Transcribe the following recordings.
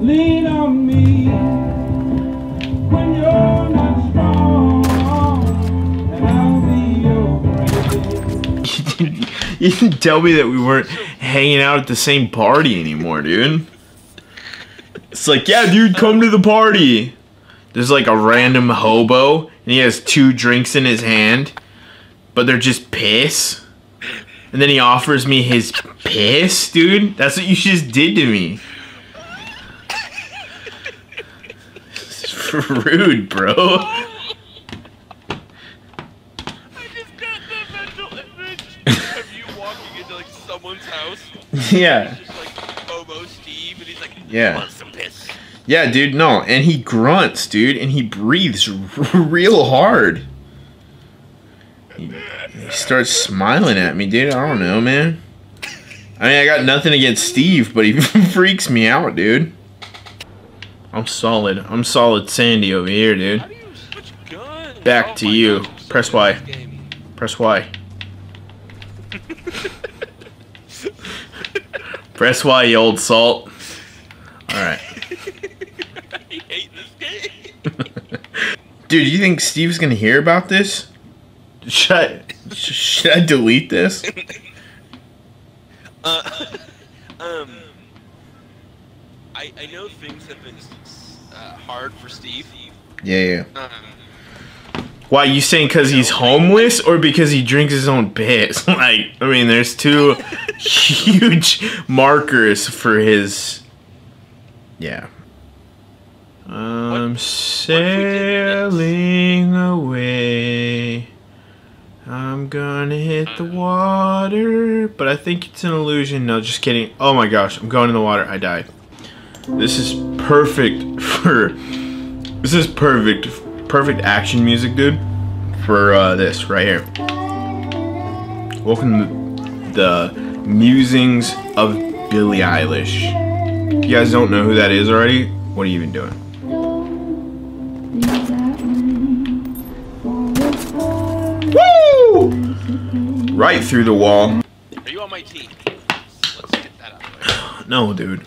Lean on me when you're not strong, and I'll be your friend. You didn't tell me that we weren't hanging out at the same party anymore, dude. It's like, yeah, dude, come to the party. There's like a random hobo, and he has 2 drinks in his hand, but they're just piss. And then he offers me his piss, dude. That's what you just did to me. It's rude, bro. I just got the mental image of you walking into like someone's house. Yeah. It's just like Hobo Steve, and he's like, Yeah. want some piss? Yeah, dude, no. And he grunts, dude, and he breathes real hard. He starts smiling at me, dude. I don't know, man. I mean, I got nothing against Steve, but he freaks me out, dude. I'm solid. I'm solid Sandy over here, dude. How do you switch guns? Back Oh to my you. God, I'm so Press good Y. at this game. Press Y. Press Y, you old salt. Alright. I hate this game. Dude, you think Steve's gonna hear about this? Should I delete this? I know things have been hard for Steve. Yeah. Why, you saying because he's homeless or because he drinks his own piss? Like, I mean, there's 2 huge markers for his... Yeah. I'm sailing away. I'm gonna hit the water. But I think it's an illusion. No, just kidding. Oh my gosh, I'm going in the water. I died. This is perfect for... This is perfect action music, dude, for this right here. Welcome to the musings of Billie Eilish. If you guys don't know who that is already, what are you even doing? Woo! Right through the wall. Are you on my team? Let's get that out of the way. No, dude.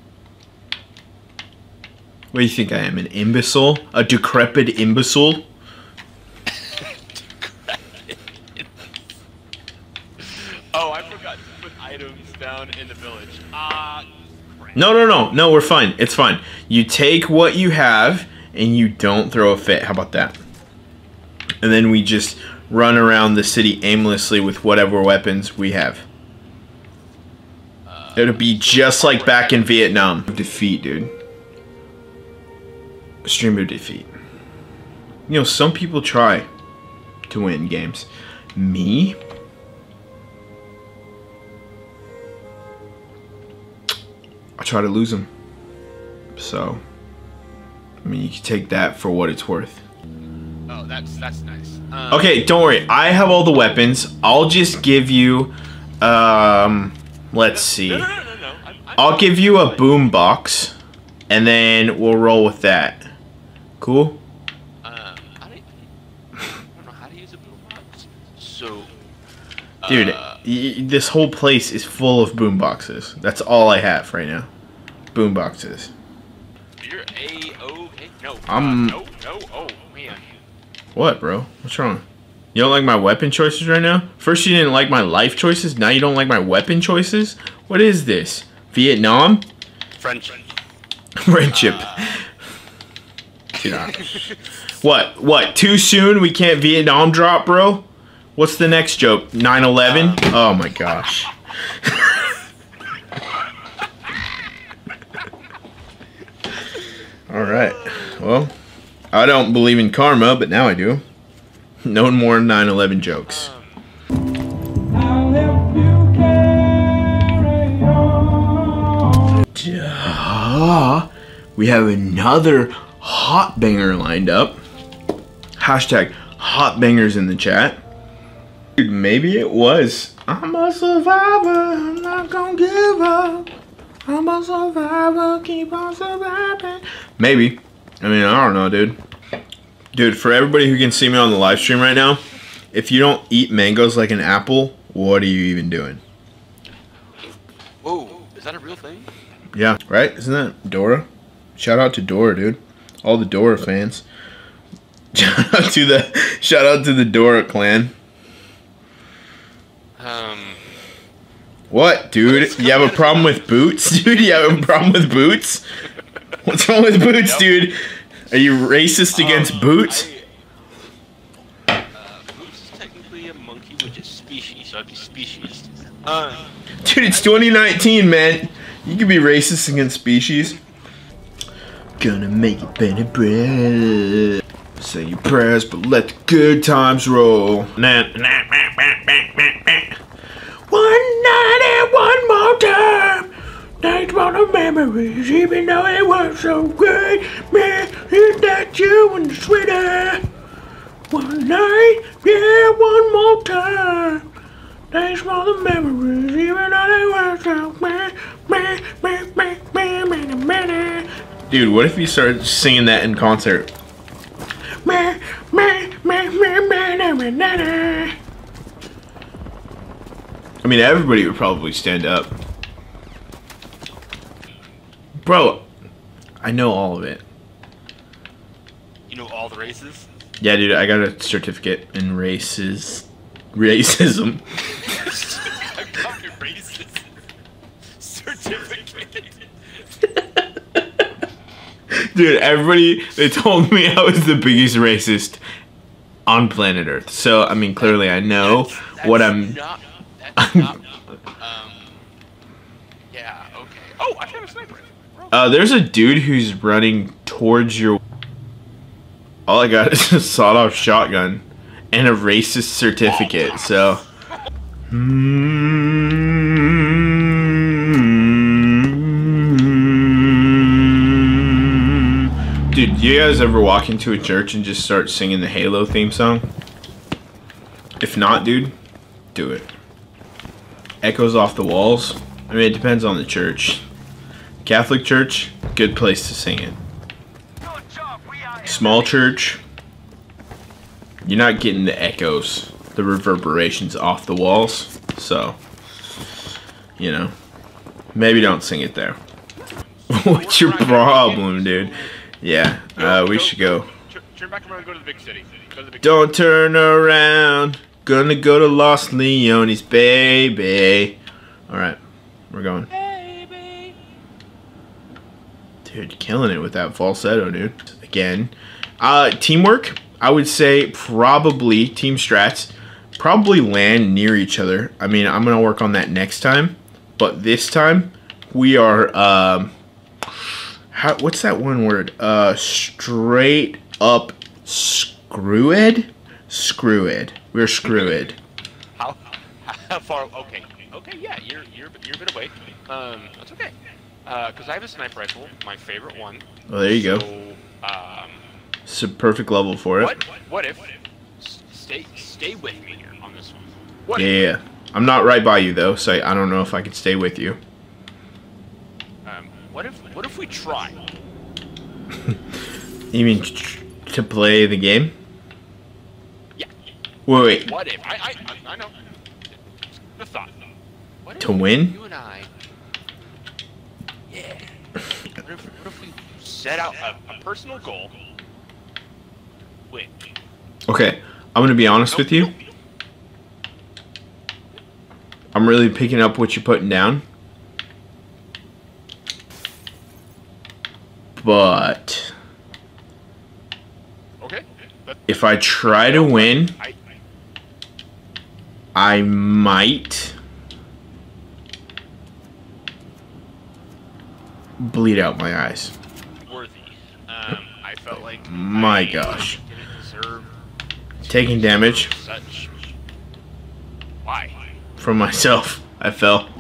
What do you think I am, an imbecile? A decrepit imbecile? Oh, I forgot to put items down in the village. Crap. No, we're fine. It's fine. You take what you have, and you don't throw a fit. How about that? And then we just run around the city aimlessly with whatever weapons we have. It'll be just like back in Vietnam. Defeat, dude. Stream of defeat. You know, some people try to win games. Me? I try to lose them. So, I mean, you can take that for what it's worth. Oh, that's nice. Okay, don't worry. I have all the weapons. I'll just give you, let's see. No. I'll give you a boom box, and then we'll roll with that. Cool? I don't know how to use a boombox. So, Dude, this whole place is full of boom boxes. That's all I have right now. Boom boxes. you're A-okay. No. I'm- Oh, man. What, bro? What's wrong? You don't like my weapon choices right now? First you didn't like my life choices, now you don't like my weapon choices? What is this? Vietnam? Friendship. Friendship. Dude, what? Too soon? We can't Vietnam drop, bro? What's the next joke? 9/11? Oh my gosh. Alright. Well, I don't believe in karma, but now I do. No more 9/11 jokes. I'll help you carry on. We have another hot banger lined up. Hashtag hot bangers in the chat. Dude, maybe it was. I'm a survivor, I'm not gonna give up. I'm a survivor, keep on surviving. Maybe. I mean, I don't know, dude. Dude, for everybody who can see me on the live stream right now, if you don't eat mangoes like an apple, what are you even doing? Whoa, is that a real thing? Yeah, right? Isn't that Dora? Shout out to Dora, dude. All the Dora fans. Shout out to the Dora clan. What, dude? You have a problem with boots, dude? You have a problem with boots? What's wrong with boots, dude? Are you racist against boots? Boots is technically a monkey, which is species, so I'd be species. Dude, it's 2019, man. You can be racist against species. Gonna make it better bread. Say your prayers, but let the good times roll. One night and one more time. Thanks for the memories, even though it was so good. Man, is that you and the sweater? One night, yeah, one more time. Thanks for the memories, even though they were so man. Dude, what if you started singing that in concert? I mean, everybody would probably stand up. Bro, I know all of it. You know all the races? Yeah, dude, I got a certificate in racism. I got your racist certificate. Dude, everybody, they told me I was the biggest racist on planet Earth. So, I mean, clearly I know what I'm... Yeah, okay. Oh, I have a sniper rifle. There's a dude who's running towards your... All I got is a sawed-off shotgun and a racist certificate, so... Dude, do you guys ever walk into a church and just start singing the Halo theme song? If not, dude, do it. Echoes off the walls. I mean, it depends on the church. Catholic church, good place to sing it. Small church, you're not getting the echoes, the reverberations off the walls. So, you know, maybe don't sing it there. What's your problem, dude? Yeah, we should go. Turn back around and go to the big city. Don't turn around. Gonna go to Los Leones, baby. Alright, we're going. Dude, killing it with that falsetto, dude. Again. Teamwork, I would say probably, team strats, probably land near each other. I mean, I'm gonna work on that next time. But this time, we are, what's that one word? Straight up screwed? Screwed. We're screwed. How far? Okay, yeah, you're a bit away. That's okay. Because I have a sniper rifle, my favorite one. Well, there you go. It's a perfect level for it. What if? Stay with me here on this one. What yeah. I'm not right by you though, so I don't know if I can stay with you. What if we try? You mean to play the game? Yeah. Wait. What if? I know. The thought. What if to win? You and I. Yeah. What if we set out a personal goal? Win. Okay, I'm gonna be honest with you. I'm really picking up what you're putting down. But okay. If I try to win, I might bleed out my eyes. Worthy. I felt like my gosh. Didn't deserve taking damage. Such. Why? From myself. I fell.